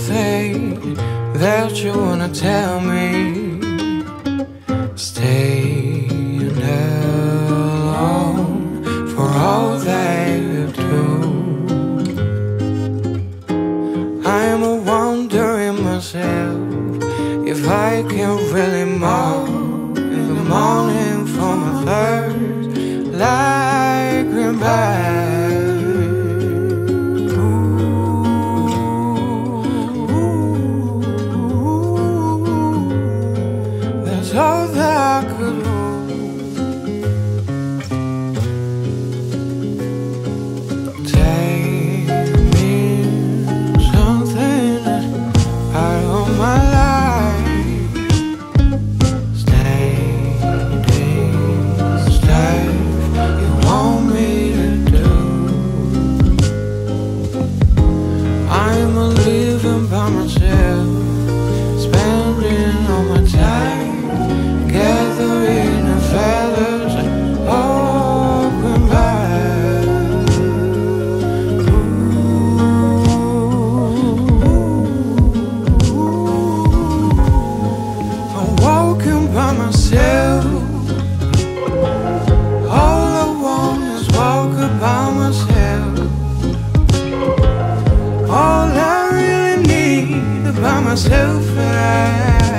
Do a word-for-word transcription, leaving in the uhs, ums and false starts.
something that you wanna tell me. Staying alone for all that you do. I am wondering myself if I can really more in the morning for my first light green back. That's all that I could do. Take me something out of my life. Stay, stay, you want me to do. I'm living by myself, spending all my time gathering the feathers and open back. I'm walking by myself. All I want is walking by myself. All I really need is by myself. And I